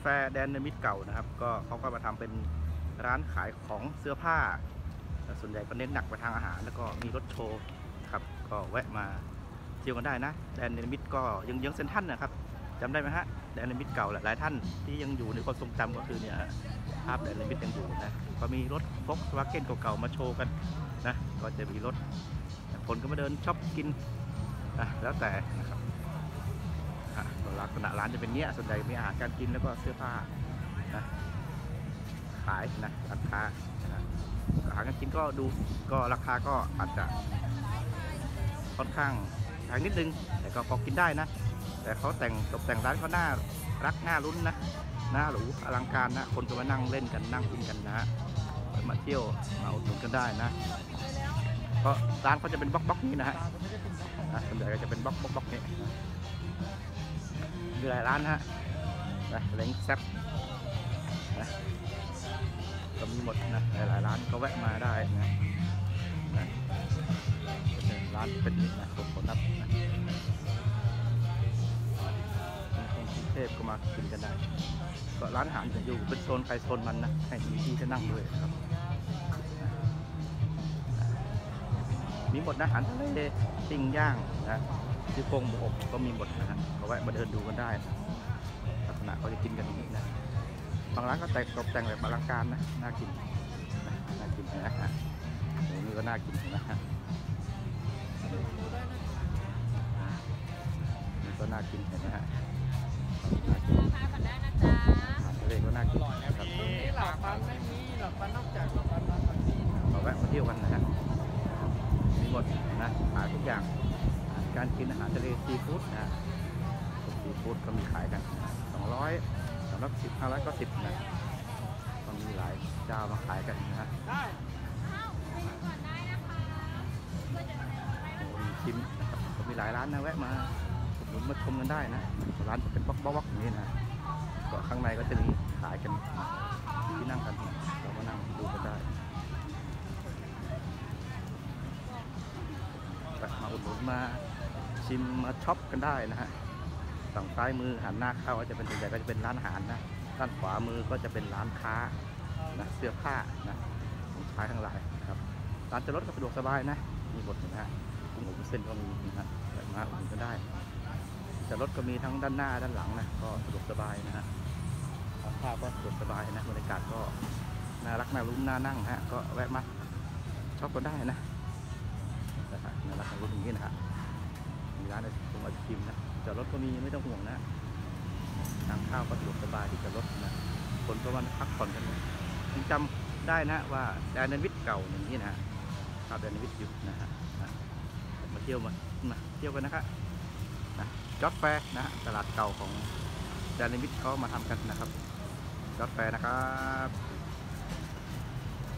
แฟร์แดนเนมิตเก่านะครับก็เขาก็มาทำเป็นร้านขายของเสื้อผ้าส่วนใหญ่ก็เน้นหนักไปทางอาหารแล้วก็มีรถโชว์ครับก็แวะมาเที่ยวกันได้นะแดนเนมิตก็ยังเซ็นทรัลนะครับจำได้ไหมฮะแดนเนมิตเก่าหลายท่านที่ยังอยู่ในความทรงจำก็คือเนี่ยภาพแดนเนมิตยังอยู่นะก็มีรถฟ็อกซ์วาเก้นเก่าๆมาโชว์กันนะก็จะมีรถคนก็มาเดินช็อปกินนะแล้วแต่นะครับลักษณะร้านจะเป็นเนี้ยส่วนใหญ่มีอาหารการกินแล้วก็เสื้อผ้านะขายนะร้านค้าอาหารการกินก็ดูก็ราคาก็อาจจะค่อนข้างแพงนิดนึงแต่ก็พอกินได้นะแต่เขาตกแต่งร้านเขาน่ารักน่าลุ้นนะน่าหรูอลังการนะคนก็มานั่งเล่นกันนั่งกินกันนะฮะมาเที่ยวมาอุดหนุนกันได้นะก็ร้านเขาจะเป็นบล็อกนี้นะฮะส่วนใหญ่ก็จะเป็นบล็อกนี้มีหลายร้านฮะเล้งแซ่บนะก็มีหมดนะหลายร้านก็แวะมาได้นะร้านเป็นนะผมนับนะคนกรุงเทพก็มากินกันได้ก็ร้านอาหารจะอยู่เป็นโซนใครโซนมันนะให้มีที่จะนั่งด้วยครับมีหมดนะอาหารทะเลปิ้งย่างนะที่โครงหมูอบก็มีหมดนะฮะก็แวะมาเดินดูกันได้ลักษณะเขาจะกินกันอย่างนี้นะบางร้านก็ตกแต่งแบบอลังการนะน่ากินน่ากินนะฮะนี่ก็น่ากินนะฮะนี่ก็น่ากินนะฮะทะเลก็น่ากินนะครับหลับปันไม่มีหลับปันนอกจากหลับปันบางทีก็แวะมาเที่ยวกันนะฮะมีหมดนะขายทุกอย่างการกินอาหารทะเลซีฟู้ดนะซีฟู้ดก็มีขายกัน200 310 500ก็10นะก็มีหลายเจ้ามาขายกันนะฮะมีชิมนะครับก็มีหลายร้านนะแวะมาอุดหนุนมาชมกันได้นะร้านเป็นบล็อกอย่างนี้นะก็ข้างในก็จะมีขายกันที่นั่งกันเรามานั่งดูกันได้มาอุดหนุนมาชิมมาช็อปกันได้นะฮะฝั่งซ้ายมือหันหน้าเข้าก็จะเป็นส่วนใหญ่ก็จะเป็นร้านอาหารนะด้านขวามือก็จะเป็นร้านค้านะเสื้อผ้านะของชายทั้งหลายนะครับร้านจอดรถก็สะดวกสบายนะมีหมดนะฮะกุ้งอบวุ้นเส้นก็มีนะฮะมาอุดหนุนกันได้จอดรถก็มีทั้งด้านหน้าด้านหลังนะก็สะดวกสบายนะฮะภาพก็สะดวกสบายนะบรรยากาศก็น่ารักน่าลุ้นน่านั่งฮะก็แวะมาช็อปกันได้นะน่ารักน่าลุ้นอย่างนี้นะฮะมีร้านตรงไอศกรีมนะจอดรถก็มีไม่ต้องห่วงนะทางข้าวก็สะดวกสบายที่จอดรถนะคนก็มาพักผ่อนกันนะยังจำได้นะว่าแดนเนวิทเก่าอย่างนี้นะภาพแดนเนวิทอยู่นะฮะมาเที่ยวเที่ยวกันนะครับนะจอดแฟร์นะตลาดเก่าของแดนเนวิทเขามาทำกันนะครับจอดแฟร์นะครับ